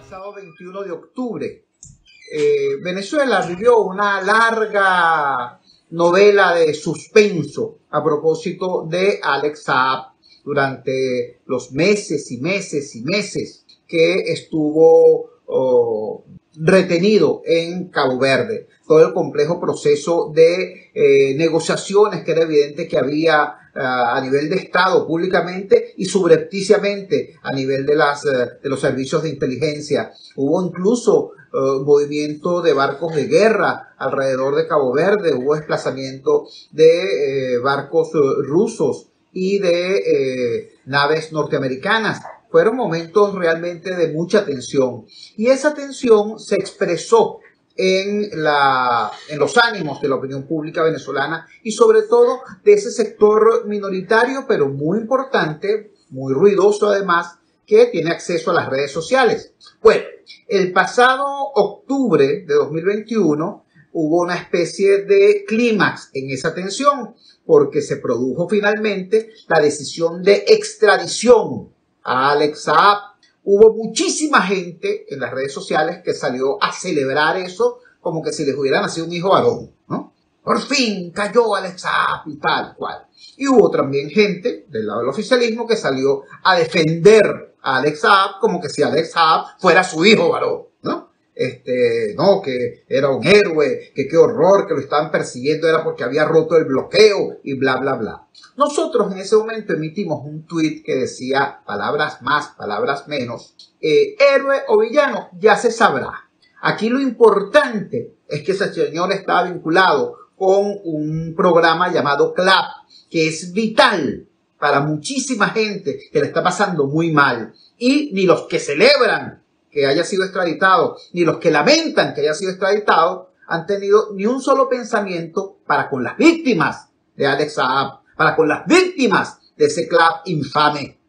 pasado 21 de octubre. Venezuela vivió una larga novela de suspenso a propósito de Alex Saab durante los meses y meses y meses que estuvo retenido en Cabo Verde. Todo el complejo proceso de negociaciones que era evidente que había a nivel de Estado públicamente y subrepticiamente a nivel de los servicios de inteligencia. Hubo incluso movimiento de barcos de guerra alrededor de Cabo Verde, hubo desplazamiento de barcos rusos y de naves norteamericanas. Fueron momentos realmente de mucha tensión y esa tensión se expresó en los ánimos de la opinión pública venezolana y sobre todo de ese sector minoritario pero muy importante, muy ruidoso además, que tiene acceso a las redes sociales. Bueno, el pasado octubre de 2021 hubo una especie de clímax en esa tensión porque se produjo finalmente la decisión de extradición a Alex Saab. Hubo muchísima gente en las redes sociales que salió a celebrar eso como que si les hubiera nacido un hijo varón, ¿no? Por fin cayó Alex Saab y tal cual. Y hubo también gente del lado del oficialismo que salió a defender a Alex Saab como que si Alex Saab fuera su hijo varón, ¿no? No, que era un héroe, que qué horror, que lo estaban persiguiendo era porque había roto el bloqueo y bla, bla, bla. Nosotros en ese momento emitimos un tuit que decía palabras más, palabras menos. Héroe o villano, ya se sabrá. Aquí lo importante es que ese señor estaba vinculado con un programa llamado CLAP, que es vital para muchísima gente que le está pasando muy mal. Y ni los que celebran que haya sido extraditado, ni los que lamentan que haya sido extraditado, han tenido ni un solo pensamiento para con las víctimas de Alex Saab, para con las víctimas de ese CLAP infame.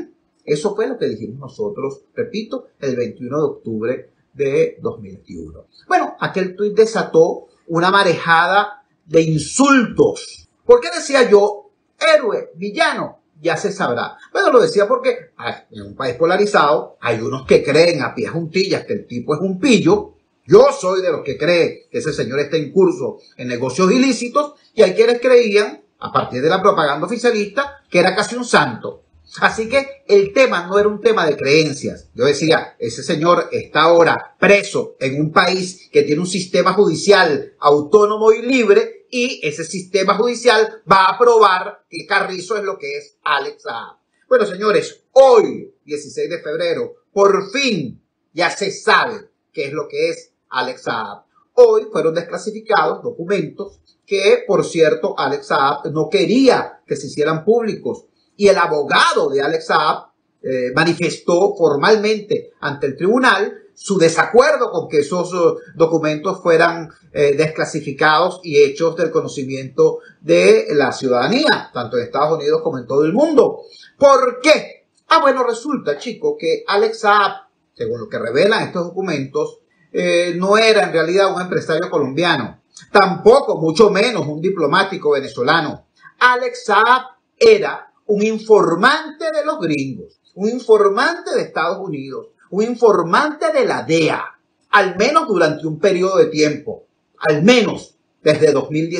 Eso fue lo que dijimos nosotros, repito, el 21 de octubre de 2021. Bueno, aquel tuit desató una marejada de insultos. ¿Por qué decía yo héroe, villano? Ya se sabrá. Bueno, lo decía porque en un país polarizado hay unos que creen a pies juntillas que el tipo es un pillo. Yo soy de los que cree que ese señor está en curso en negocios ilícitos y hay quienes creían, a partir de la propaganda oficialista, que era casi un santo. Así que el tema no era un tema de creencias. Yo decía, ese señor está ahora preso en un país que tiene un sistema judicial autónomo y libre y ese sistema judicial va a probar que Carrizo es lo que es Alex Saab. Bueno, señores, hoy, 16 de febrero, por fin ya se sabe qué es lo que es Alex Saab. Hoy fueron desclasificados documentos que, por cierto, Alex Saab no quería que se hicieran públicos. Y el abogado de Alex Saab manifestó formalmente ante el tribunal su desacuerdo con que esos documentos fueran desclasificados y hechos del conocimiento de la ciudadanía, tanto en Estados Unidos como en todo el mundo. ¿Por qué? Bueno, resulta, chicos, que Alex Saab, según lo que revelan estos documentos, no era en realidad un empresario colombiano, tampoco, mucho menos, un diplomático venezolano. Alex Saab era un informante de los gringos, un informante de Estados Unidos, un informante de la DEA, al menos durante un periodo de tiempo, al menos desde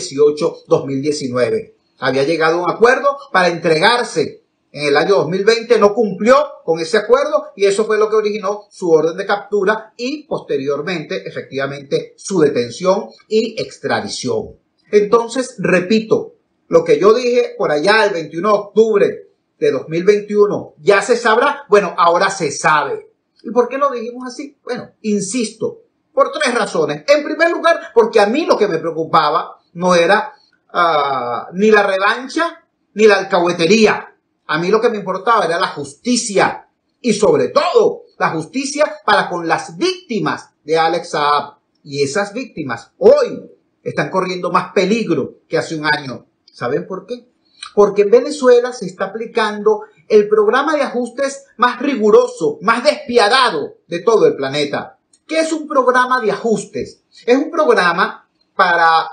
2018-2019. Había llegado a un acuerdo para entregarse en el año 2020, no cumplió con ese acuerdo y eso fue lo que originó su orden de captura y posteriormente, efectivamente, su detención y extradición. Entonces, repito, lo que yo dije por allá el 21 de octubre de 2021, ya se sabrá. Bueno, ahora se sabe. ¿Y por qué lo dijimos así? Bueno, insisto, por tres razones. En primer lugar, porque a mí lo que me preocupaba no era ni la revancha ni la alcahuetería. A mí lo que me importaba era la justicia y sobre todo la justicia para con las víctimas de Alex Saab. Y esas víctimas hoy están corriendo más peligro que hace un año. ¿Saben por qué? Porque en Venezuela se está aplicando el programa de ajustes más riguroso, más despiadado de todo el planeta. ¿Qué es un programa de ajustes? Es un programa para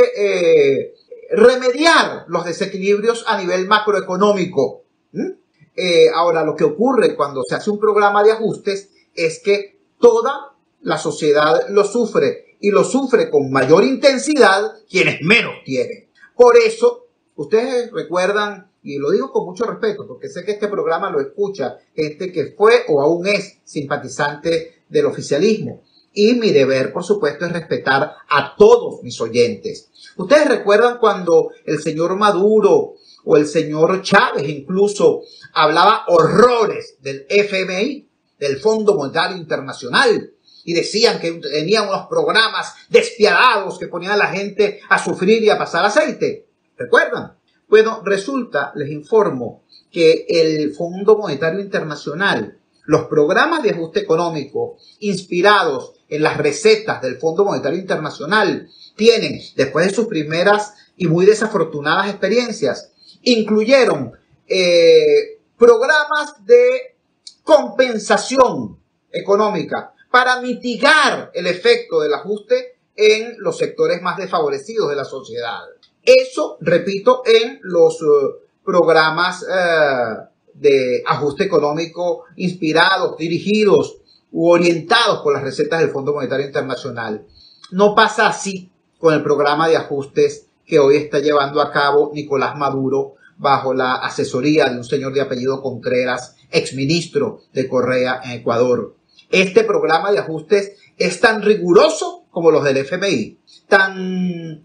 supuestamente remediar los desequilibrios a nivel macroeconómico. Ahora, lo que ocurre cuando se hace un programa de ajustes es que toda la sociedad lo sufre y lo sufre con mayor intensidad quienes menos tienen. Por eso, ustedes recuerdan, y lo digo con mucho respeto, porque sé que este programa lo escucha gente que fue o aún es simpatizante del oficialismo. Y mi deber, por supuesto, es respetar a todos mis oyentes. Ustedes recuerdan cuando el señor Maduro o el señor Chávez incluso hablaba horrores del FMI, del Fondo Monetario Internacional, y decían que tenían unos programas despiadados que ponían a la gente a sufrir y a pasar aceite. ¿Recuerdan? Bueno, resulta, les informo, que el Fondo Monetario Internacional, los programas de ajuste económico inspirados en las recetas del Fondo Monetario Internacional tienen, después de sus primeras y muy desafortunadas experiencias, incluyeron programas de compensación económica para mitigar el efecto del ajuste en los sectores más desfavorecidos de la sociedad. Eso, repito, en los programas de ajuste económico inspirados, dirigidos u orientados por las recetas del Fondo Monetario Internacional. No pasa así con el programa de ajustes que hoy está llevando a cabo Nicolás Maduro bajo la asesoría de un señor de apellido Contreras, exministro de Correa en Ecuador. Este programa de ajustes es tan riguroso como los del FMI, tan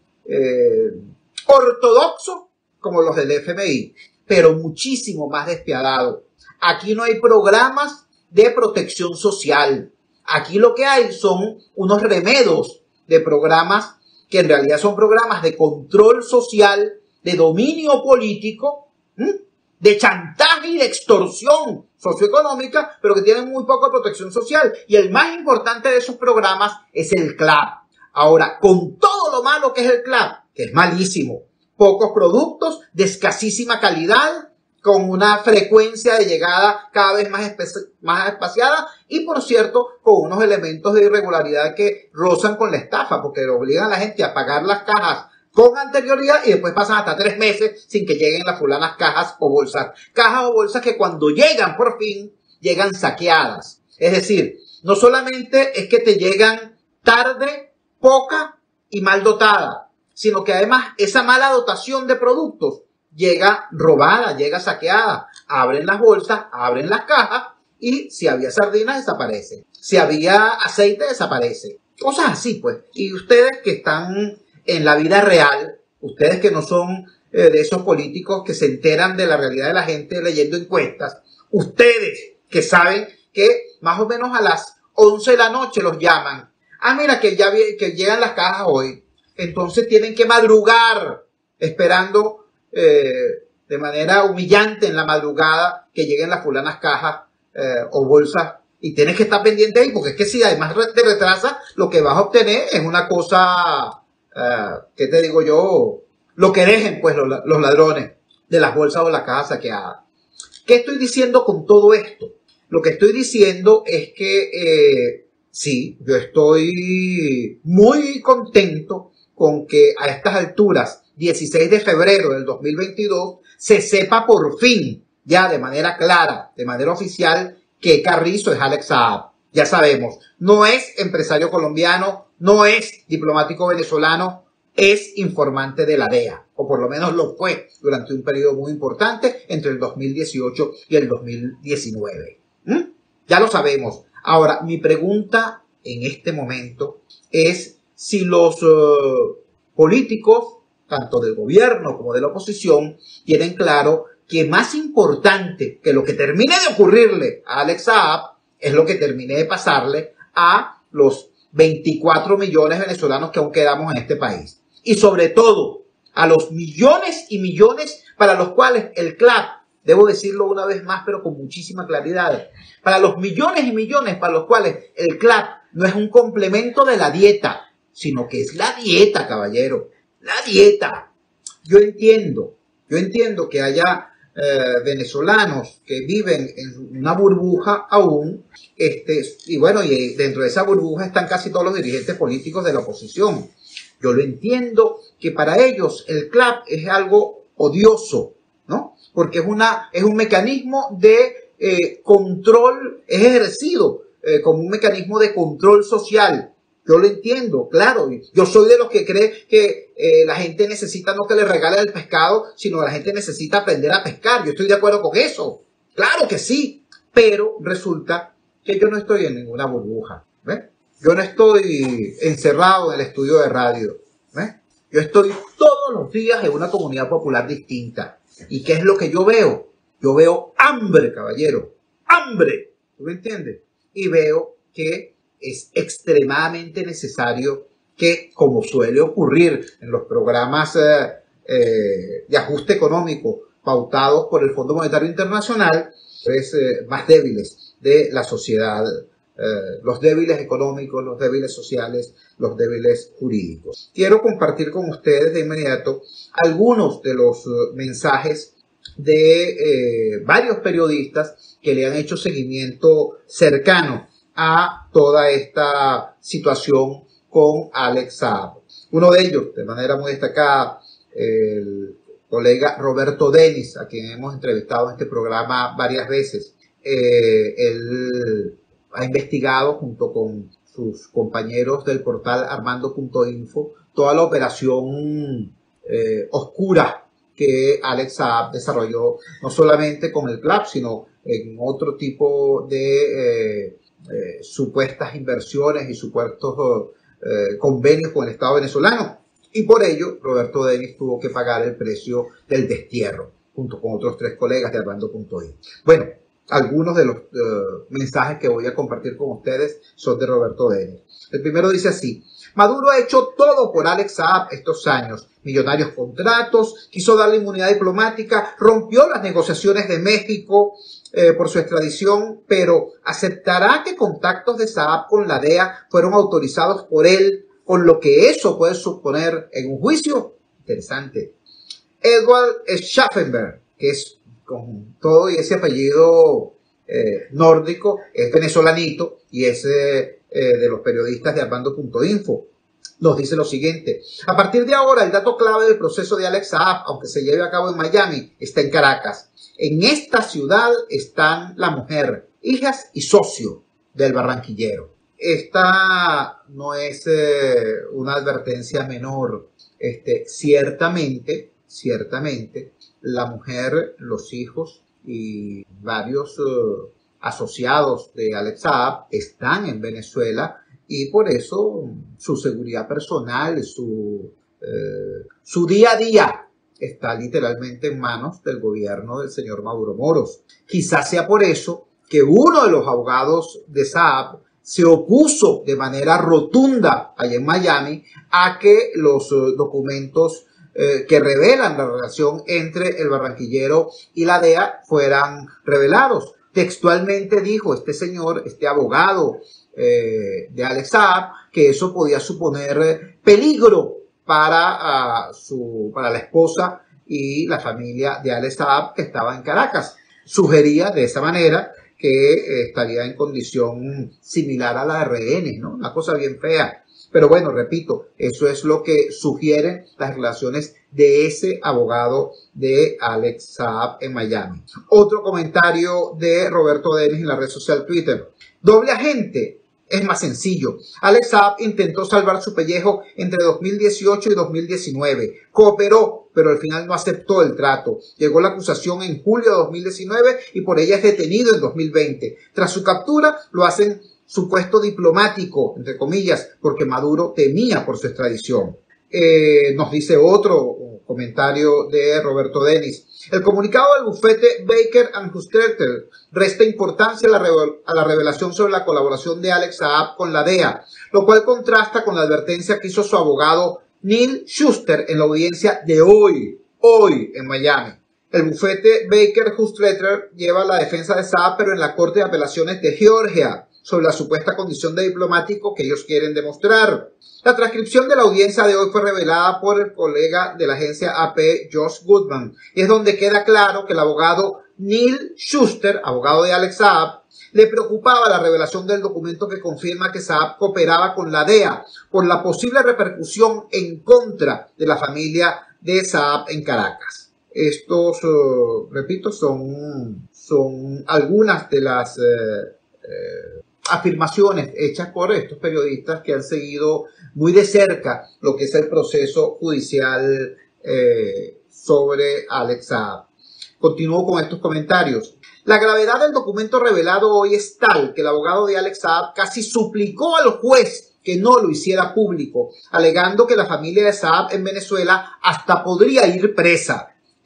ortodoxo como los del FMI, pero muchísimo más despiadado. Aquí no hay programas de protección social. Aquí lo que hay son unos remedos de programas que en realidad son programas de control social, de dominio político, de chantaje y de extorsión socioeconómica, pero que tienen muy poca protección social. Y el más importante de esos programas es el CLAP. Ahora, con todo lo malo que es el CLAP, que es malísimo, pocos productos, de escasísima calidad, con una frecuencia de llegada cada vez más espaciada y, por cierto, con unos elementos de irregularidad que rozan con la estafa, porque obligan a la gente a pagar las cajas con anterioridad y después pasan hasta 3 meses sin que lleguen las fulanas cajas o bolsas. Cajas o bolsas que cuando llegan por fin, llegan saqueadas. Es decir, no solamente es que te llegan tarde, poca y mal dotada, sino que además esa mala dotación de productos llega robada, llega saqueada. Abren las bolsas, abren las cajas y si había sardinas desaparece. Si había aceite desaparece. Cosas así pues. Y ustedes que están en la vida real, ustedes que no son de esos políticos que se enteran de la realidad de la gente leyendo encuestas, ustedes que saben que más o menos a las 11 de la noche los llaman. Ah, mira que ya que llegan las cajas hoy. Entonces tienen que madrugar esperando de manera humillante en la madrugada que lleguen las fulanas cajas o bolsas y tienes que estar pendiente ahí porque es que si además te retrasa lo que vas a obtener es una cosa ¿qué te digo yo? Lo que dejen pues los ladrones de las bolsas o las cajas saqueadas. ¿Qué estoy diciendo con todo esto? Lo que estoy diciendo es que sí, yo estoy muy contento con que a estas alturas 16 de febrero del 2022, se sepa por fin, ya de manera clara, de manera oficial, que Carrizo es Alex Saab. Ya sabemos, no es empresario colombiano, no es diplomático venezolano, es informante de la DEA, o por lo menos lo fue durante un periodo muy importante entre el 2018 y el 2019. Ya lo sabemos. Ahora, mi pregunta en este momento es si los políticos tanto del gobierno como de la oposición, tienen claro que más importante que lo que termine de ocurrirle a Alex Saab es lo que termine de pasarle a los 24 millones de venezolanos que aún quedamos en este país. Y sobre todo, a los millones y millones para los cuales el CLAP, debo decirlo una vez más, pero con muchísima claridad, para los millones y millones para los cuales el CLAP no es un complemento de la dieta, sino que es la dieta, caballero. La dieta. Yo entiendo que haya venezolanos que viven en una burbuja aún, y bueno, y dentro de esa burbuja están casi todos los dirigentes políticos de la oposición. Yo lo entiendo que para ellos el CLAP es algo odioso, ¿no? Porque es un mecanismo de control, es ejercido como un mecanismo de control social. Yo lo entiendo, claro. Yo soy de los que cree que la gente necesita no que le regalen el pescado, sino que la gente necesita aprender a pescar. Yo estoy de acuerdo con eso. Claro que sí. Pero resulta que yo no estoy en ninguna burbuja. ¿Ves? Yo no estoy encerrado en el estudio de radio. ¿Ves? Yo estoy todos los días en una comunidad popular distinta. ¿Y qué es lo que yo veo? Yo veo hambre, caballero. ¡Hambre! ¿Tú me entiendes? Y veo que es extremadamente necesario que, como suele ocurrir en los programas de ajuste económico pautados por el Fondo Monetario Internacional, pues, más débiles de la sociedad, los débiles económicos, los débiles sociales, los débiles jurídicos. Quiero compartir con ustedes de inmediato algunos de los mensajes de varios periodistas que le han hecho seguimiento cercano a toda esta situación con Alex Saab. Uno de ellos, de manera muy destacada, el colega Roberto Denis, a quien hemos entrevistado en este programa varias veces. Él ha investigado junto con sus compañeros del portal armando.info toda la operación oscura que Alex Saab desarrolló, no solamente con el CLAP, sino en otro tipo de supuestas inversiones y supuestos convenios con el Estado venezolano. Y por ello, Roberto Denis tuvo que pagar el precio del destierro, junto con otros 3 colegas de Armando.info. Bueno, algunos de los mensajes que voy a compartir con ustedes son de Roberto Denis. El primero dice así: Maduro ha hecho todo por Alex Saab estos años. Millonarios contratos, quiso darle inmunidad diplomática, rompió las negociaciones de México por su extradición, pero ¿aceptará que contactos de Saab con la DEA fueron autorizados por él, con lo que eso puede suponer en un juicio? Interesante. Edward Schaffenberg, que es con todo y ese apellido nórdico, es venezolanito y es de los periodistas de Armando.info. Nos dice lo siguiente: a partir de ahora, el dato clave del proceso de Alex Saab, aunque se lleve a cabo en Miami, está en Caracas. En esta ciudad están la mujer, hijas y socio del barranquillero. Esta no es una advertencia menor. Ciertamente, la mujer, los hijos y varios asociados de Alex Saab están en Venezuela, y por eso su seguridad personal, su día a día está literalmente en manos del gobierno del señor Maduro Moros. Quizás sea por eso que uno de los abogados de Saab se opuso de manera rotunda allá en Miami a que los documentos que revelan la relación entre el barranquillero y la DEA fueran revelados. Textualmente dijo este señor, este abogado de Alex Saab, que eso podía suponer peligro para la esposa y la familia de Alex Saab, que estaba en Caracas. Sugería de esa manera que estaría en condición similar a la de rehenes, ¿no? Una cosa bien fea. Pero bueno, repito, eso es lo que sugieren las relaciones de ese abogado de Alex Saab en Miami. Otro comentario de Roberto Denis en la red social Twitter: doble agente. Es más sencillo. Alex Saab intentó salvar su pellejo entre 2018 y 2019. Cooperó, pero al final no aceptó el trato. Llegó la acusación en julio de 2019 y por ella es detenido en 2020. Tras su captura, lo hacen supuesto diplomático, entre comillas, porque Maduro temía por su extradición. Nos dice otro comentario de Roberto Denis: el comunicado del bufete Baker & Hustetler resta importancia a la revelación sobre la colaboración de Alex Saab con la DEA, lo cual contrasta con la advertencia que hizo su abogado Neil Shuster en la audiencia de hoy en Miami. El bufete Baker & Hustetler lleva la defensa de Saab, pero en la Corte de Apelaciones de Georgia, sobre la supuesta condición de diplomático que ellos quieren demostrar. La transcripción de la audiencia de hoy fue revelada por el colega de la agencia AP, Josh Goodman, y es donde queda claro que el abogado Neil Shuster, abogado de Alex Saab, le preocupaba la revelación del documento que confirma que Saab cooperaba con la DEA por la posible repercusión en contra de la familia de Saab en Caracas. Estos, repito, son algunas de las afirmaciones hechas por estos periodistas que han seguido muy de cerca lo que es el proceso judicial sobre Alex Saab. Continúo con estos comentarios. La gravedad del documento revelado hoy es tal que el abogado de Alex Saab casi suplicó al juez que no lo hiciera público, alegando que la familia de Saab en Venezuela hasta podría ir presa.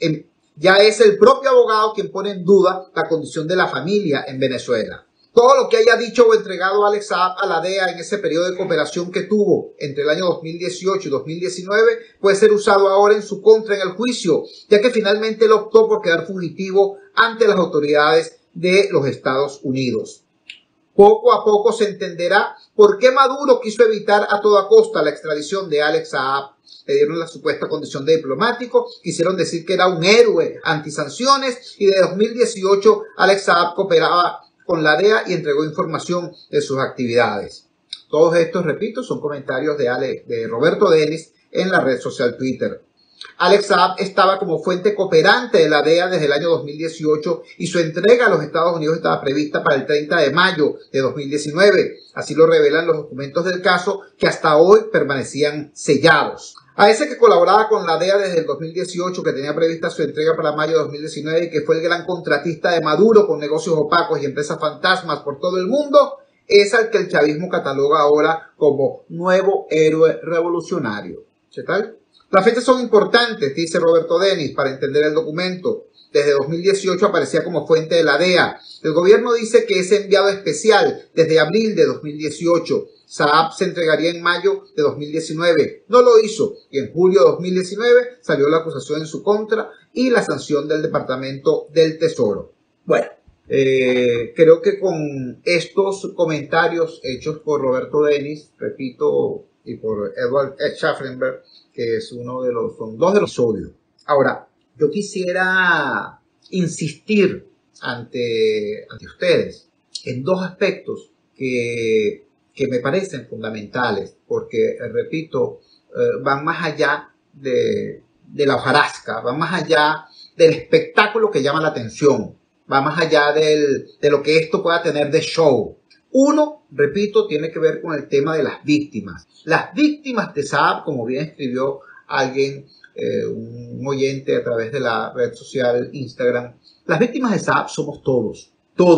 Ya es el propio abogado quien pone en duda la condición de la familia en Venezuela. Todo lo que haya dicho o entregado Alex Saab a la DEA en ese periodo de cooperación que tuvo entre el año 2018 y 2019 puede ser usado ahora en su contra en el juicio, ya que finalmente él optó por quedar fugitivo ante las autoridades de los Estados Unidos. Poco a poco se entenderá por qué Maduro quiso evitar a toda costa la extradición de Alex Saab. Le dieron la supuesta condición de diplomático, quisieron decir que era un héroe antisanciones y de 2018 Alex Saab cooperaba con la DEA y entregó información de sus actividades. Todos estos, repito, son comentarios de Roberto Dennis en la red social Twitter. Alex Saab estaba como fuente cooperante de la DEA desde el año 2018 y su entrega a los Estados Unidos estaba prevista para el 30 de mayo de 2019. Así lo revelan los documentos del caso que hasta hoy permanecían sellados. A ese que colaboraba con la DEA desde el 2018, que tenía prevista su entrega para mayo de 2019 y que fue el gran contratista de Maduro con negocios opacos y empresas fantasmas por todo el mundo, es al que el chavismo cataloga ahora como nuevo héroe revolucionario. ¿Qué tal? Las fechas son importantes, dice Roberto Dennis, para entender el documento. Desde 2018 aparecía como fuente de la DEA. El gobierno dice que es enviado especial desde abril de 2018. Saab se entregaría en mayo de 2019. No lo hizo y en julio de 2019 salió la acusación en su contra y la sanción del Departamento del Tesoro. Bueno, creo que con estos comentarios hechos por Roberto Dennis, repito, y por Edward Schaffenberg, que es son dos de los episodios. Ahora, yo quisiera insistir ante ustedes en dos aspectos que me parecen fundamentales, porque, repito, van más allá de la hojarasca, van más allá del espectáculo que llama la atención, va más allá de lo que esto pueda tener de show. Uno, repito, tiene que ver con el tema de las víctimas. Las víctimas de Saab, como bien escribió alguien, un oyente a través de la red social Instagram, las víctimas de Saab somos todos,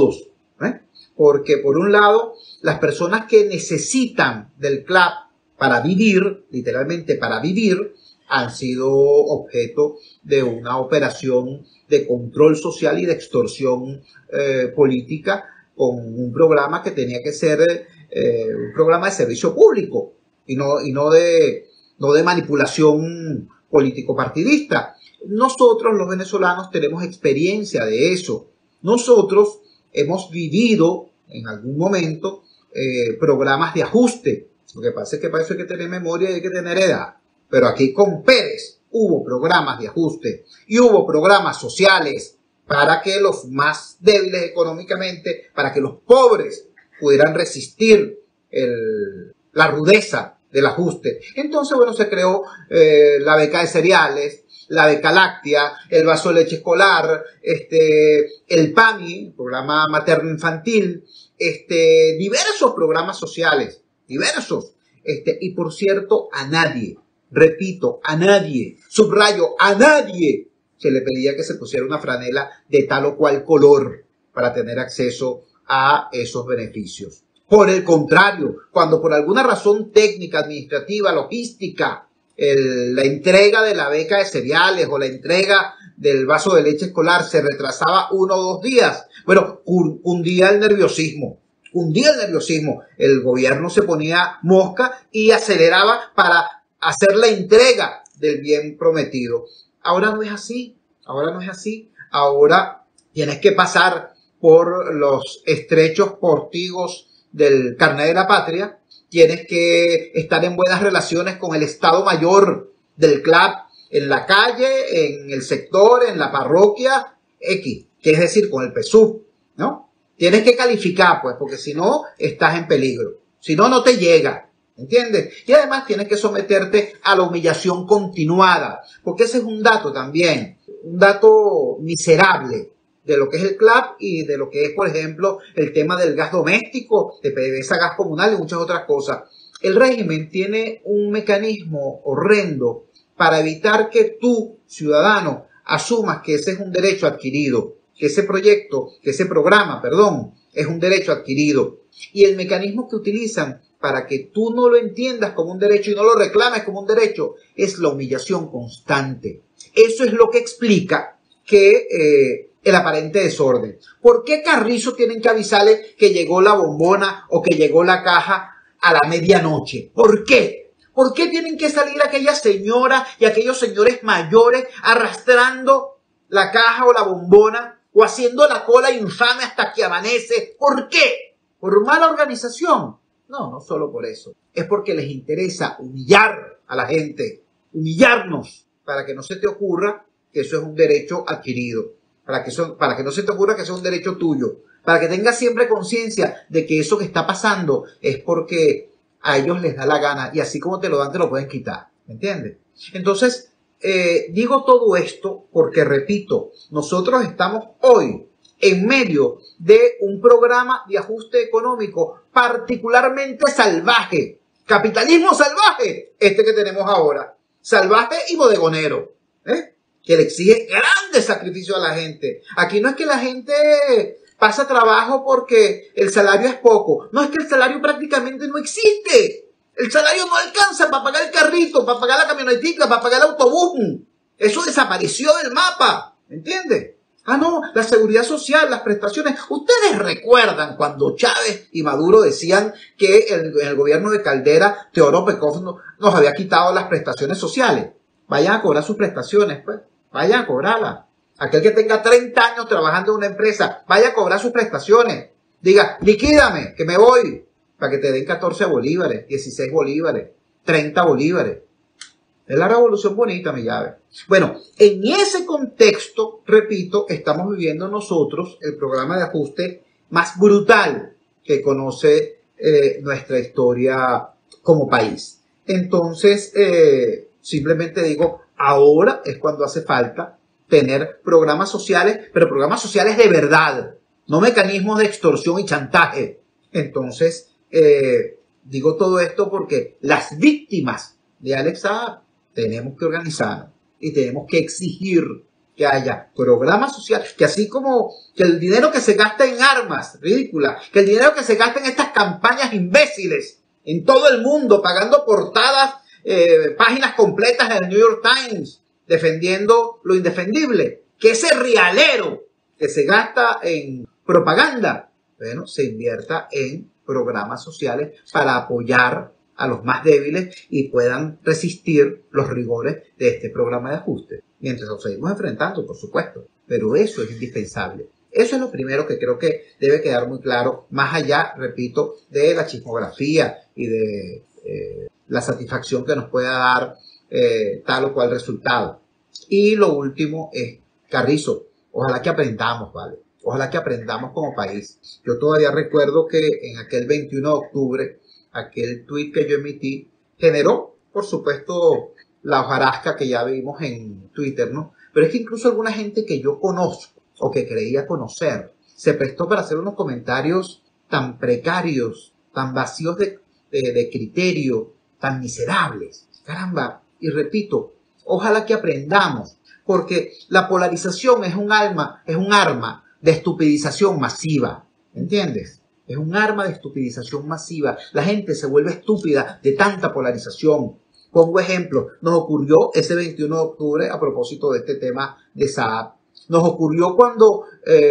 porque por un lado, las personas que necesitan del CLAP para vivir, literalmente para vivir, han sido objeto de una operación de control social y de extorsión política con un programa que tenía que ser un programa de servicio público y no de manipulación político-partidista. Nosotros los venezolanos tenemos experiencia de eso. Nosotros hemos vivido en algún momento programas de ajuste. Lo que pasa es que para eso hay que tener memoria y hay que tener edad. Pero aquí con Pérez hubo programas de ajuste y hubo programas sociales para que los más débiles económicamente, para que los pobres pudieran resistir la rudeza del ajuste. Entonces, bueno, se creó la beca de cereales, la beca láctea, el vaso de leche escolar, el PAMI, programa materno infantil, diversos programas sociales, diversos. Y por cierto, a nadie, repito, a nadie, subrayo, a nadie se le pedía que se pusiera una franela de tal o cual color para tener acceso a esos beneficios. Por el contrario, cuando por alguna razón técnica, administrativa, logística, la entrega de la beca de cereales o la entrega del vaso de leche escolar se retrasaba 1 o 2 días, bueno, cundía el nerviosismo. El gobierno se ponía mosca y aceleraba para hacer la entrega del bien prometido. Ahora no es así. Ahora tienes que pasar por los estrechos portigos del carnet de la patria. Tienes que estar en buenas relaciones con el Estado Mayor del CLAP, en la calle, en el sector, en la parroquia X, que es decir, con el PSUV, ¿no? Tienes que calificar, pues, porque si no, estás en peligro. Si no, no te llega. ¿Entiendes? Y además tienes que someterte a la humillación continuada, porque ese es un dato también. un dato miserable de lo que es el CLAP y de lo que es, por ejemplo, el tema del gas doméstico, de PDVSA, gas comunal y muchas otras cosas. El régimen tiene un mecanismo horrendo para evitar que tú, ciudadano, asumas que ese es un derecho adquirido, que ese programa, es un derecho adquirido. Y el mecanismo que utilizan para que tú no lo entiendas como un derecho y no lo reclames como un derecho es la humillación constante. Eso es lo que explica que el aparente desorden. ¿Por qué Carrizo tienen que avisarle que llegó la bombona o que llegó la caja a la medianoche? ¿Por qué? ¿Por qué tienen que salir aquella señora y aquellos señores mayores arrastrando la caja o la bombona o haciendo la cola infame hasta que amanece? ¿Por qué? ¿Por mala organización? No, no solo por eso. Es porque les interesa humillar a la gente, humillarnos, para que no se te ocurra que eso es un derecho adquirido, para que no se te ocurra que eso es un derecho tuyo, para que tengas siempre conciencia de que eso que está pasando es porque a ellos les da la gana y así como te lo dan te lo pueden quitar, ¿me entiendes? Entonces, digo todo esto porque, repito, nosotros estamos hoy en medio de un programa de ajuste económico particularmente salvaje, capitalismo salvaje, este que tenemos ahora, salvaje y bodegonero, que le exige grandes sacrificios a la gente. Aquí no es que la gente pasa trabajo porque el salario es poco, no, es que el salario prácticamente no existe. El salario no alcanza para pagar el carrito, para pagar la camionetica, para pagar el autobús. Eso desapareció del mapa, ¿me entiendes? Ah, no, la seguridad social, las prestaciones. Ustedes recuerdan cuando Chávez y Maduro decían que el gobierno de Caldera, Teodoro Pekov nos había quitado las prestaciones sociales. Vayan a cobrar sus prestaciones, pues. Vayan a cobrarlas. Aquel que tenga 30 años trabajando en una empresa, vaya a cobrar sus prestaciones. Diga, liquídame, que me voy. Para que te den 14 bolívares, 16 bolívares, 30 bolívares. Es la revolución bonita, mi llave. Bueno, en ese contexto, repito, estamos viviendo nosotros el programa de ajuste más brutal que conoce nuestra historia como país. Entonces, simplemente digo, ahora es cuando hace falta tener programas sociales, pero programas sociales de verdad, no mecanismos de extorsión y chantaje. Entonces, digo todo esto porque las víctimas de Alex Saab tenemos que organizarnos y tenemos que exigir que haya programas sociales, que así como que el dinero que se gasta en armas ridículas, que el dinero que se gasta en estas campañas imbéciles en todo el mundo, pagando portadas, páginas completas en el New York Times, defendiendo lo indefendible, que ese rialero que se gasta en propaganda, bueno, se invierta en programas sociales para apoyar a los más débiles y puedan resistir los rigores de este programa de ajuste. Mientras nos seguimos enfrentando, por supuesto, pero eso es indispensable. Eso es lo primero que creo que debe quedar muy claro, más allá, repito, de la chismografía y de la satisfacción que nos pueda dar tal o cual resultado. Y lo último es, Carrizo, ojalá que aprendamos, ¿vale? Ojalá que aprendamos como país. Yo todavía recuerdo que en aquel 21 de octubre, aquel tuit que yo emití generó, por supuesto, la hojarasca que ya vimos en Twitter, ¿no? Pero es que incluso alguna gente que yo conozco o que creía conocer se prestó para hacer unos comentarios tan precarios, tan vacíos de criterio, tan miserables. Caramba, y repito, ojalá que aprendamos, porque la polarización es un arma de estupidización masiva, ¿entiendes? Es un arma de estupidización masiva. La gente se vuelve estúpida de tanta polarización. Pongo ejemplo, nos ocurrió ese 21 de octubre a propósito de este tema de Saab. Nos ocurrió cuando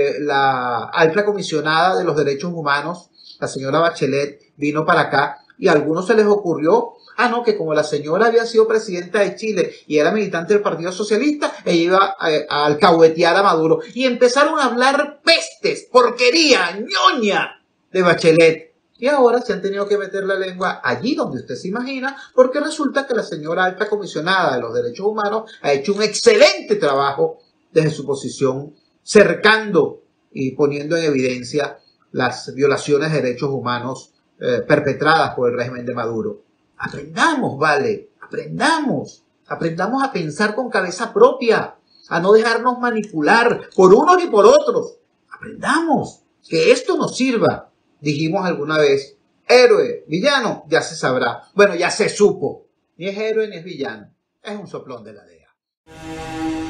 la alta comisionada de los derechos humanos, la señora Bachelet, vino para acá y a algunos se les ocurrió, que como la señora había sido presidenta de Chile y era militante del Partido Socialista, ella iba a alcahuetear a Maduro. Y empezaron a hablar pestes, porquería, ñoña de Bachelet. Y ahora se han tenido que meter la lengua allí donde usted se imagina, porque resulta que la señora alta comisionada de los derechos humanos ha hecho un excelente trabajo desde su posición, cercando y poniendo en evidencia las violaciones de derechos humanos perpetradas por el régimen de Maduro. Aprendamos, vale, aprendamos a pensar con cabeza propia, a no dejarnos manipular por unos y por otros. Aprendamos que esto nos sirva. Dijimos alguna vez, héroe, villano, ya se sabrá. Bueno, ya se supo. Ni es héroe ni es villano. Es un soplón de la DEA.